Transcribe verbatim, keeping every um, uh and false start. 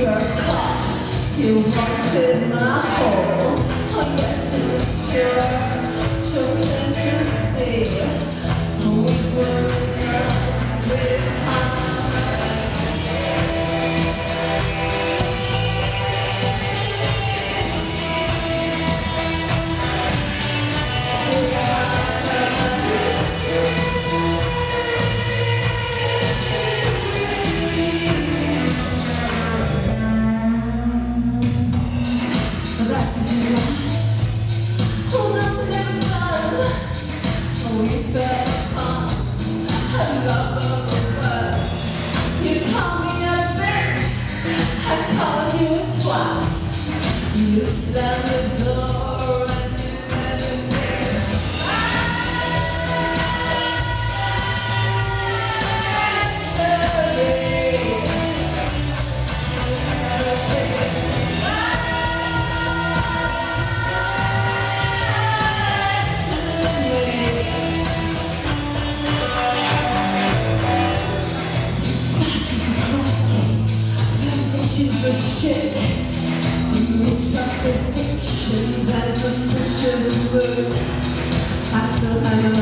You're caught. You wanted my hole. Oh yes, it was sure. Chosen to see. Oh, we were girls with hearts. You slammed the door and you never said for shit. Mistrust addictions and suspicious words. I still have your